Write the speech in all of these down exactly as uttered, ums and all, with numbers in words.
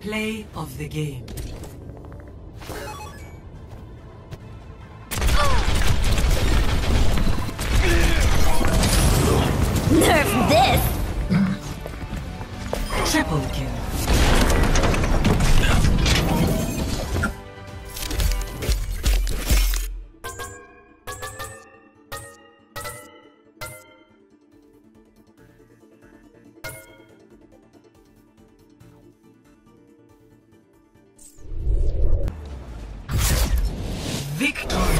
Play of the game. Nerf this! Triple kill. Victory!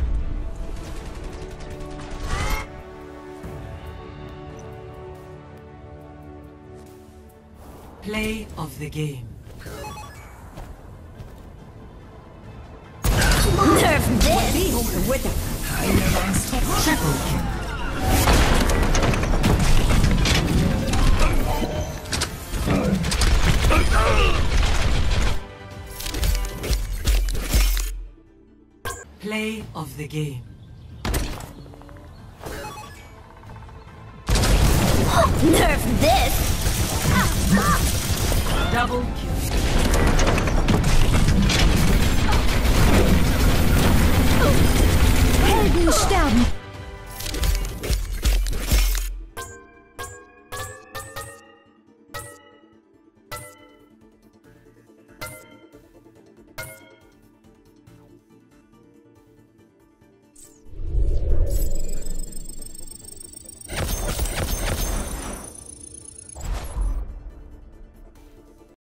Play of the game. Nerf this! Behold with it. Triple kill. Play of the game. Nerf this! Double kill. Helden sterben!